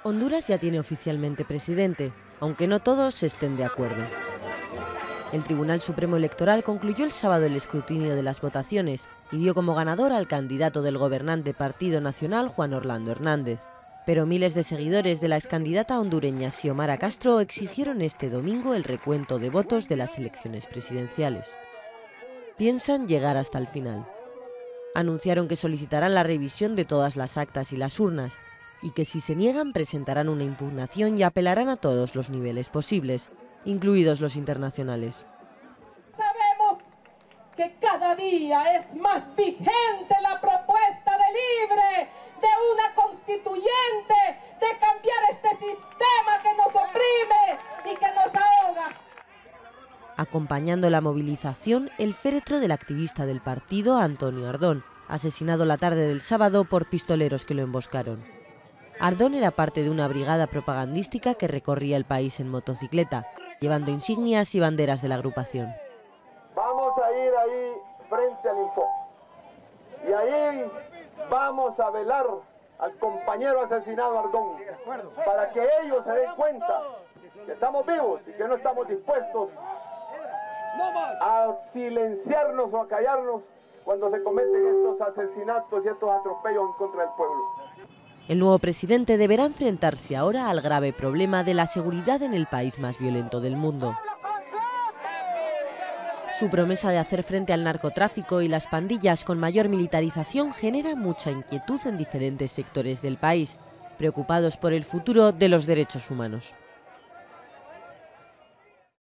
Honduras ya tiene oficialmente presidente, aunque no todos estén de acuerdo. El Tribunal Supremo Electoral concluyó el sábado el escrutinio de las votaciones y dio como ganador al candidato del gobernante Partido Nacional, Juan Orlando Hernández. Pero miles de seguidores de la excandidata hondureña Xiomara Castro exigieron este domingo el recuento de votos de las elecciones presidenciales. Piensan llegar hasta el final. Anunciaron que solicitarán la revisión de todas las actas y las urnas, y que si se niegan presentarán una impugnación y apelarán a todos los niveles posibles, incluidos los internacionales. Sabemos que cada día es más vigente la propuesta de Libre de una constituyente, de cambiar este sistema que nos oprime y que nos ahoga. Acompañando la movilización, el féretro del activista del partido, Antonio Ardón, asesinado la tarde del sábado por pistoleros que lo emboscaron. Ardón era parte de una brigada propagandística que recorría el país en motocicleta, llevando insignias y banderas de la agrupación. Vamos a ir ahí frente al Info y ahí vamos a velar al compañero asesinado Ardón para que ellos se den cuenta que estamos vivos y que no estamos dispuestos a silenciarnos o a callarnos cuando se cometen estos asesinatos y estos atropellos en contra del pueblo. El nuevo presidente deberá enfrentarse ahora al grave problema de la seguridad en el país más violento del mundo. Su promesa de hacer frente al narcotráfico y las pandillas con mayor militarización genera mucha inquietud en diferentes sectores del país, preocupados por el futuro de los derechos humanos.